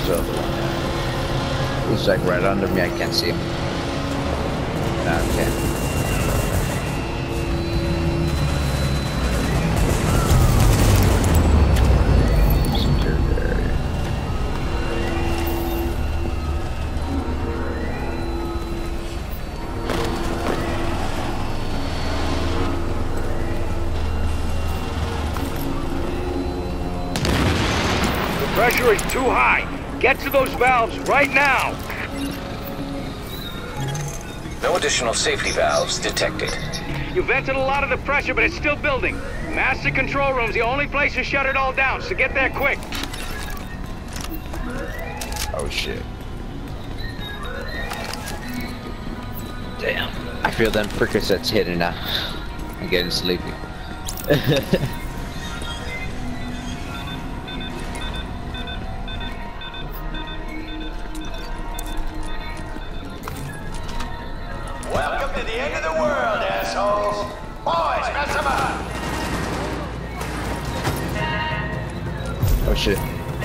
the other one? He's like right under me, I can't see him. Okay. Pressure is too high. Get to those valves right now. No additional safety valves detected. You vented a lot of the pressure, but it's still building. Master control room's the only place to shut it all down, so get there quick. Oh shit. Damn. I feel them Percocets hitting now. I'm getting sleepy. Welcome to the end of the world, assholes! Boys, mess them up! Oh shit.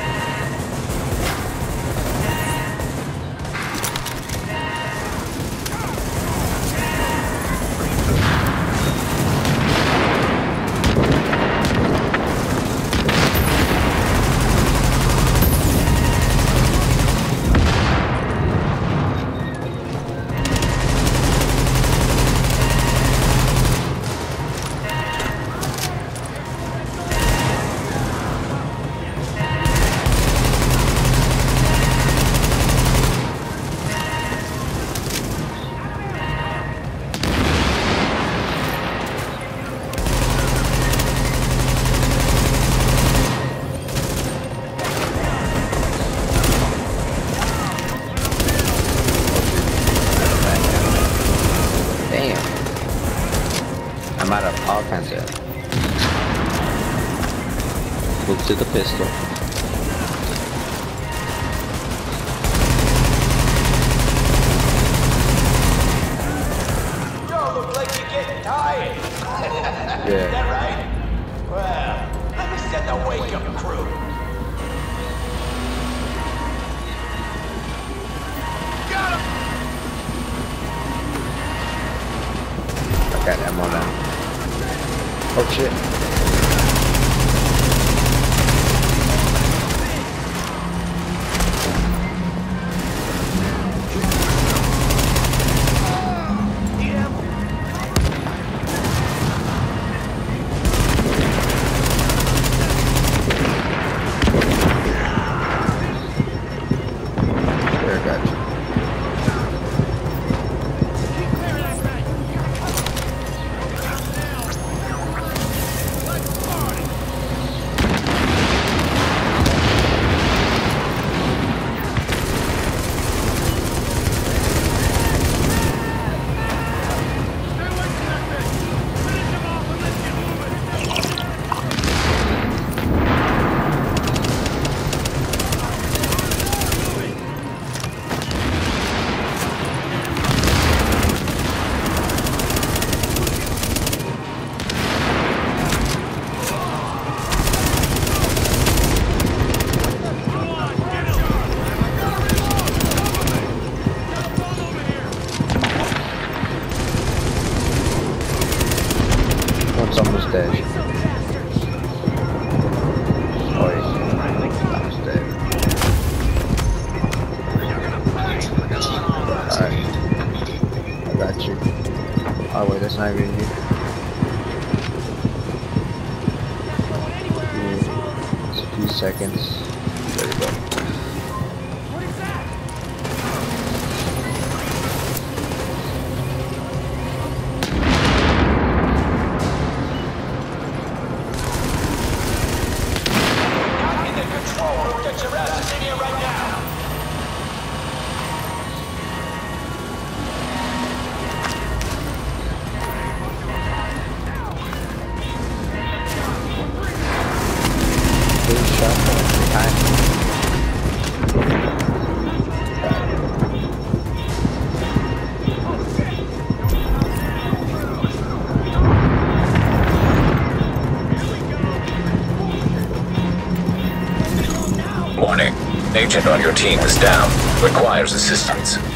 I'm out of all kinds of. Move to the pistol. You look like you're getting tired. Yeah. Is that right? Well, let me send the wake-up crew. Got him! I got ammo now. Oh shit. There, got you. One's almost dead. Oh, he's almost dead. Alright. I got you. Oh wait, that's not even you. It's a few seconds. There we go. Get your asses in here right now! Please shot one time. Warning. Agent on your team is down. Requires assistance.